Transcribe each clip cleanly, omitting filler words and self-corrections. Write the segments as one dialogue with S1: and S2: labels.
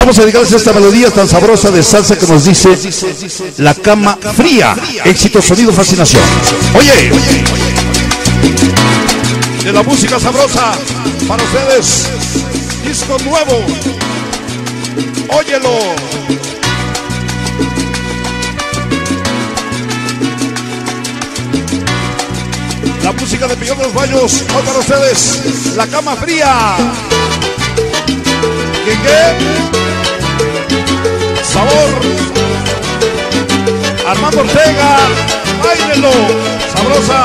S1: Vamos a dedicarles esta melodía tan sabrosa de salsa que nos dice La Cama Fría. Éxito, sonido, fascinación. Oye, de la música sabrosa para ustedes, disco nuevo. Óyelo. La música de Pillón de los Baños, hoy para ustedes, La Cama Fría. ¿Qué? Sabor. Armando Ortega, báilelo, sabrosa.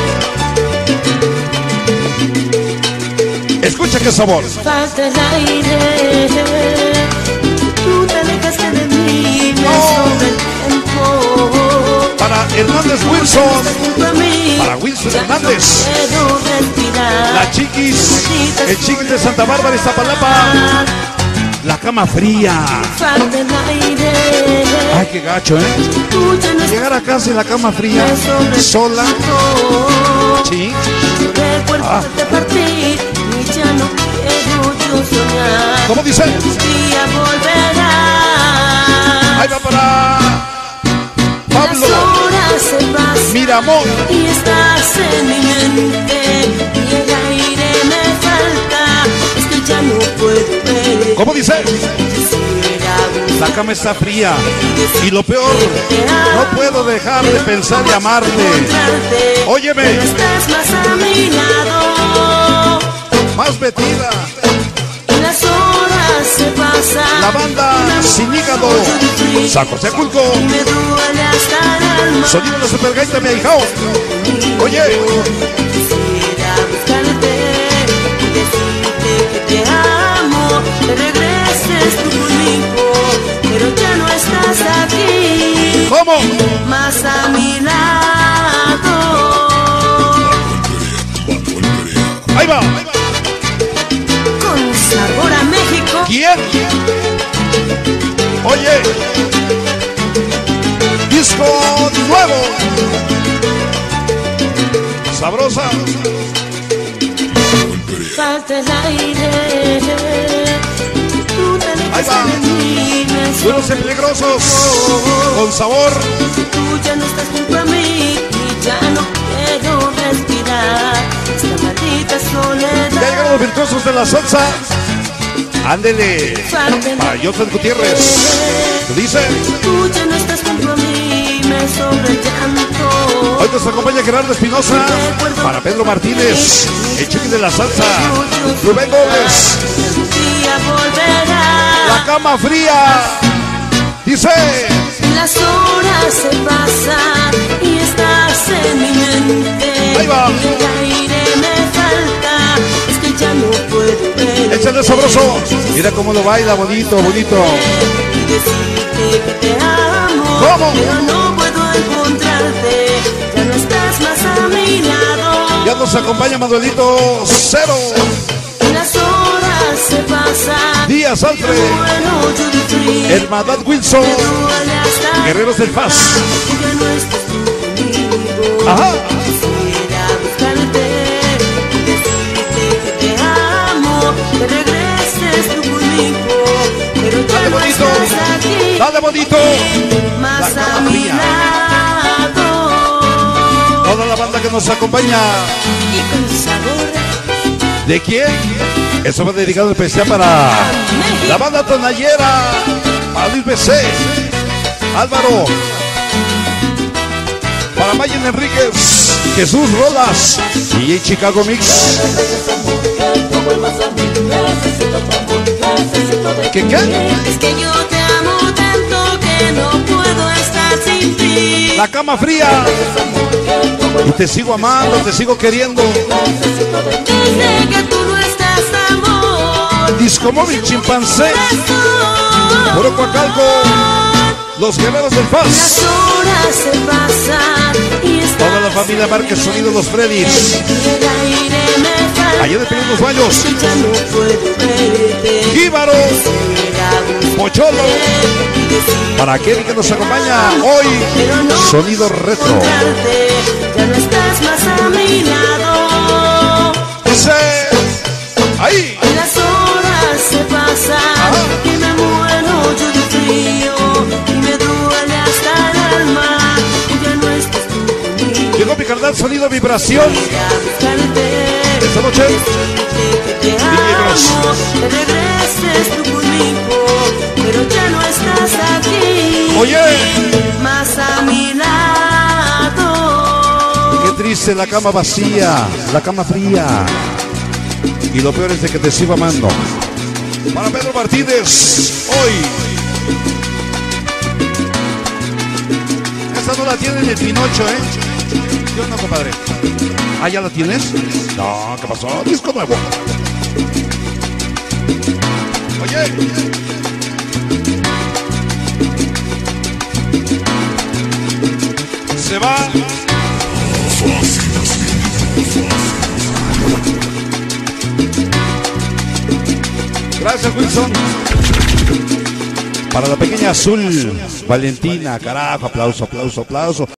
S1: Escucha qué sabor.
S2: Falta el aire, tú te alejaste de mí, me sobra el tiempo.
S1: Para Hernández Wilson, para Wilson Hernández, la Chiquis, el Chiquis de Santa Bárbara, Iztapalapa. La Cama Fría.
S2: Falta el aire.
S1: Ay, qué gacho, llegar a casa y la cama fría, sola. Sí.
S2: Recuerdo de partir y ya no quiero yo soñar.
S1: ¿Cómo dice?
S2: Un día volverás.
S1: Ahí va para Pablo.
S2: Las horas se pasan.
S1: Mira, amor.
S2: Y estás en mi mente. Y el aire me falta. Es que ya no puedo ver.
S1: ¿Cómo dice? La cama está fría. Y lo peor, no puedo dejar de pensar y amarte. Óyeme.
S2: No estás más a mi lado.
S1: Más metida.
S2: Y las horas se pasan.
S1: La banda Sin Hígado, San José Culco.
S2: Me duele hasta el alma.
S1: Sonido de Supergaita, mi ahijao. Oye.
S2: Quisiera buscarte y decirte que te amo, que regreses tú conmigo, pero ya no estás aquí.
S1: ¿Cómo?
S2: Más a mi lado.
S1: Ahí va.
S2: Con sabor a México.
S1: ¿Quién? Oye. Disco nuevo. Sabrosa.
S2: Falta el aire. Tú te alejas de mí.
S1: Buenos y peligrosos. Con sabor.
S2: Tú ya no estás junto a mí y ya no quiero respirar esta maldita soledad.
S1: Ya llegaron los virtuosos de la salsa. Ándele. Para Jonathan Gutiérrez. ¿Qué dice?
S2: Tú ya no estás junto a mí, me sobra el llanto.
S1: Hoy nos acompaña Gerardo Espinosa. Para Pedro Martínez, el Chiqui de la salsa. Rubén Gómez.
S2: Un día volverás.
S1: La Cama Fría. Dice.
S2: Las horas se pasan y estás en mi mente.
S1: Ahí va.
S2: Y el aire me falta, es que ya no puedo ver.
S1: Échale sabroso. Mira cómo lo baila, bonito, bonito.
S2: Y decirte que te amo.
S1: ¿Cómo?
S2: Pero no puedo encontrarte, ya no estás más a mi lado.
S1: Ya nos acompaña Manuelito Cero.
S2: Las horas se pasan.
S1: Díaz Alfred.
S2: Bueno, yo de frío.
S1: Hermandad Wilson.
S2: Me duele hasta
S1: Guerreros del Paz.
S2: ya no estás tú conmigo.
S1: Ajá.
S2: Quisiera buscarte y decirte que te amo, que regreses tú conmigo, pero ya
S1: Dale
S2: no
S1: bonito.
S2: estás aquí.
S1: Dale bonito.
S2: Más
S1: La
S2: a
S1: Cama
S2: mi
S1: Fría.
S2: lado.
S1: Toda la banda que nos acompaña.
S2: Y con sabor
S1: ¿De quién? Eso va dedicado especial para la banda tonallera. Para Luis BC. Álvaro. Para Mayen Enríquez. Jesús Rodas. Y Chicago Mix. ¿Qué?
S2: es que yo te amo tanto que no puedo estar sin ti.
S1: La Cama Fría. Y te sigo amando, te sigo queriendo.
S2: Desde que tú no estás, amor.
S1: Disco Móvil Chimpancé. Puro Coacalco. Los Guerreros del
S2: Las
S1: Paz.
S2: horas se pasan y estás
S1: Toda la familia Márquez Sonido Los Freddys.
S2: el aire me falta.
S1: Allá de Pillón Los Baños.
S2: Ya no puedo verte.
S1: Jíbaro. Pocholo. Para aquel que nos acompaña hoy. Sonido retro.
S2: Ya no estás más a mi lado.
S1: Dice. Ahí.
S2: Las horas se pasan y me muero.
S1: sonido vibración. Esta noche,
S2: que regreses tú conmigo, pero ya no estás aquí.
S1: Oye,
S2: más a mi lado.
S1: qué triste, la cama vacía, la cama fría. Y lo peor es de que te sigo amando. Para Pedro Martínez, hoy. Esta no la tiene ni el Pinocho, ¿eh? Yo no, compadre. ¿Ah, ya la tienes? No, ¿qué pasó? Disco nuevo. Oye. Se va. Gracias, Wilson. Para la pequeña Azul, Valentina, carajo, aplauso, aplauso, aplauso.